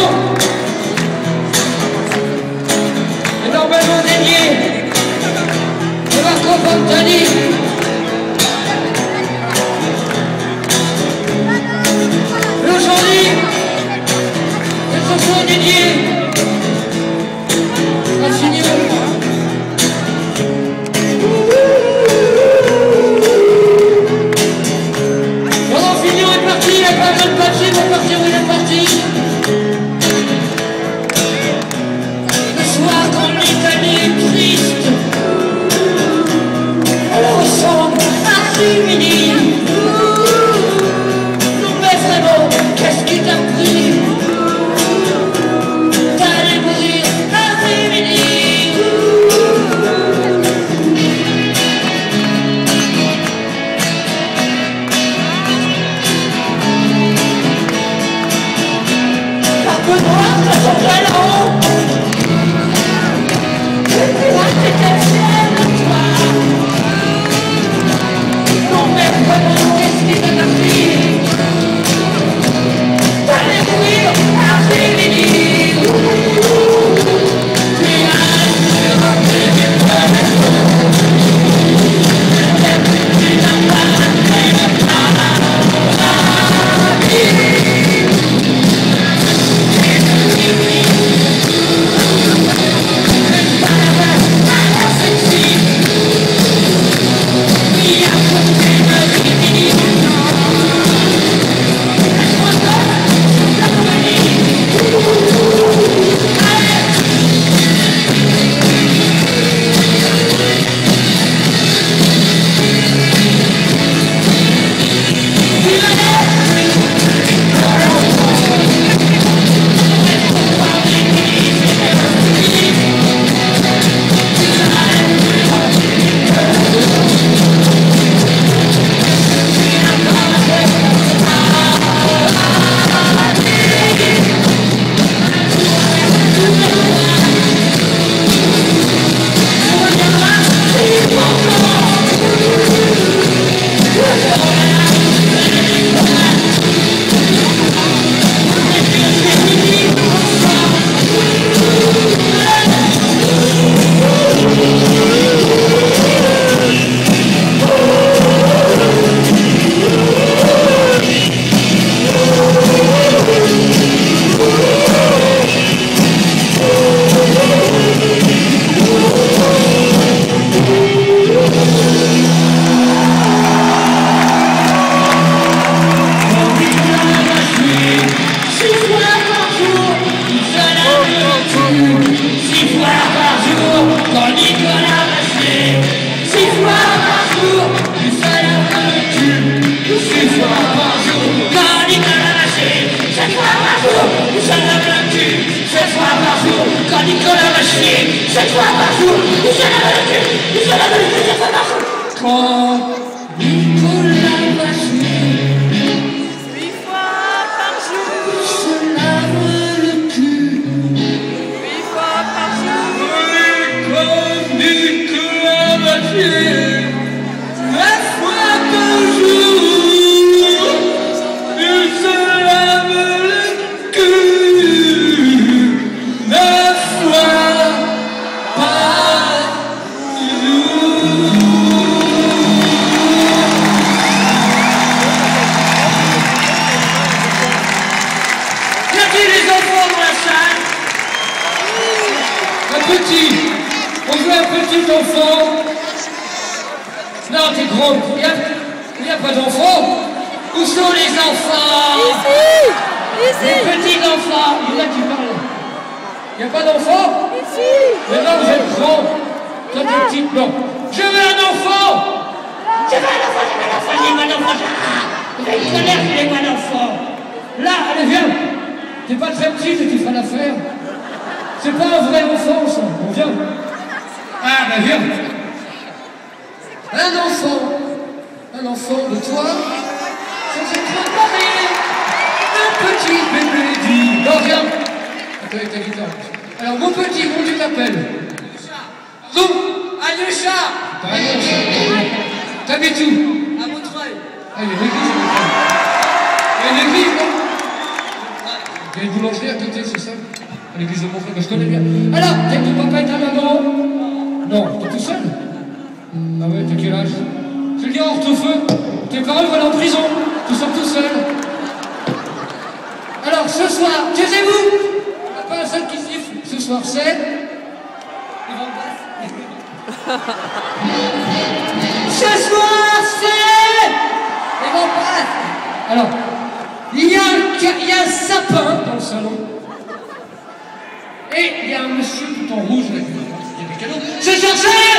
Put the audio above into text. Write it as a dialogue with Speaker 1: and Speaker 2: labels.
Speaker 1: est normalement dédié de Marco Pantani. Et aujourd'hui, cette chanson est dédiée à Signo. Il n'y a pas d'enfants. Où sont les enfants? Ici. Les petits enfants. Il y en a qui parlent. Il n'y a pas d'enfants?
Speaker 2: Ici.
Speaker 1: Maintenant vous êtes grands. Toi t'es petite, non. Je veux un enfant. Je veux un enfant, je veux un enfant, je veux un enfant. Vous avez une colère, je veux un enfant. Là, allez, viens. T'es pas très petite et tu feras l'affaire. C'est pas un vrai enfant, ça. On vient. Ah, ben viens. Un enfant de toi, sans être paré, un petit bébé dit. Non, viens. Attends, avec ta guitare. Alors, mon petit, comment tu t'appelles? Non, Agnès. Pas Agnès. T'habites où?
Speaker 2: À Montreuil.
Speaker 1: Ah, il y a une église. Il y a une église, non? Ok. Il y a une boulangerie à côté, c'est ça? À l'église de mon frère, que je connais bien. Alors, t'es avec ton papa et ta maman? Non, t'es tout seul? Ah ouais, t'as quel âge? Je le dis hors tout feu, tes parents vont aller en prison, tu sors tout seul. Alors, ce soir, taisez-vous! Il n'y a pas un seul qui siffle. Ce soir, c'est... Ce soir, c'est... Les Vampas. Alors, il y a un sapin dans le salon. Et il y a un monsieur tout en rouge avec des cadeaux. Ce soir, c'est...